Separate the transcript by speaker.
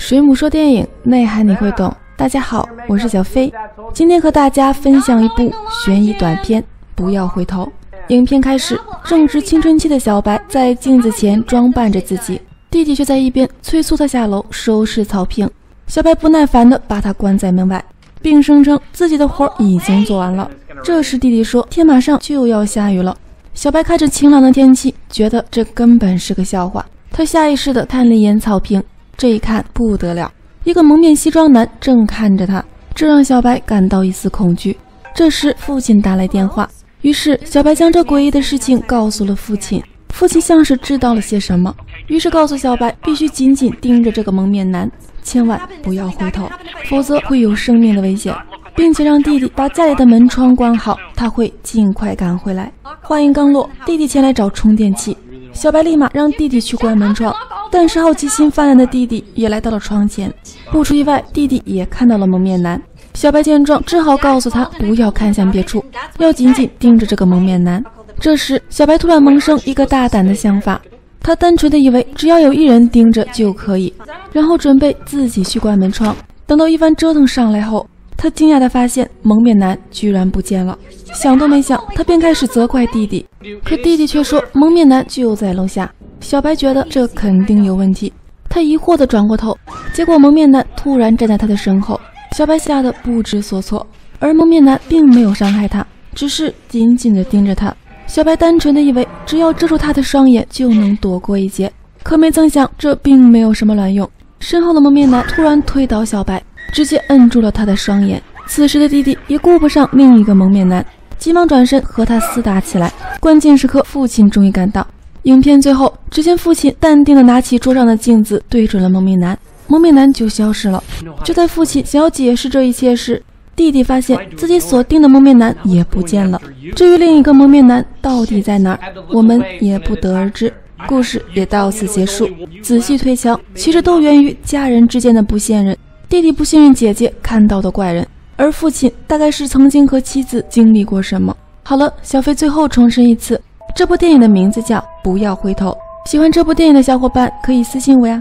Speaker 1: 水母说电影，内涵你会懂。大家好，我是小飞，今天和大家分享一部悬疑短片《不要回头》。影片开始，正值青春期的小白在镜子前装扮着自己，弟弟却在一边催促他下楼收拾草坪。小白不耐烦地把他关在门外，并声称自己的活已经做完了。这时弟弟说天马上就要下雨了。小白看着晴朗的天气，觉得这根本是个笑话。他下意识地看了一眼草坪，这一看不得了，一个蒙面西装男正看着他，这让小白感到一丝恐惧。这时父亲打来电话，于是小白将这诡异的事情告诉了父亲。父亲像是知道了些什么，于是告诉小白必须紧紧盯着这个蒙面男，千万不要回头，否则会有生命的危险，并且让弟弟把家里的门窗关好，他会尽快赶回来。话音刚落，弟弟前来找充电器，小白立马让弟弟去关门窗，但是好奇心泛滥的弟弟也来到了窗前。不出意外，弟弟也看到了蒙面男。小白见状只好告诉他不要看向别处，要紧紧盯着这个蒙面男。这时小白突然萌生一个大胆的想法，他单纯的以为只要有一人盯着就可以，然后准备自己去关门窗。等到一番折腾上来后，他惊讶地发现蒙面男居然不见了。想都没想，他便开始责怪弟弟，可弟弟却说蒙面男就在楼下。小白觉得这肯定有问题，他疑惑地转过头，结果蒙面男突然站在他的身后。小白吓得不知所措，而蒙面男并没有伤害他，只是紧紧地盯着他。小白单纯的以为只要遮住他的双眼就能躲过一劫，可没曾想这并没有什么卵用。身后的蒙面男突然推倒小白，直接摁住了他的双眼。此时的弟弟也顾不上另一个蒙面男，急忙转身和他厮打起来。关键时刻父亲终于赶到。影片最后只见父亲淡定地拿起桌上的镜子对准了蒙面男，蒙面男就消失了。就在父亲想要解释这一切时，弟弟发现自己锁定的蒙面男也不见了。至于另一个蒙面男到底在哪儿，我们也不得而知。故事也到此结束。仔细推敲，其实都源于家人之间的不信任。弟弟不信任姐姐看到的怪人，而父亲大概是曾经和妻子经历过什么。好了，小飞最后重申一次，这部电影的名字叫《不要回头》。喜欢这部电影的小伙伴可以私信我呀。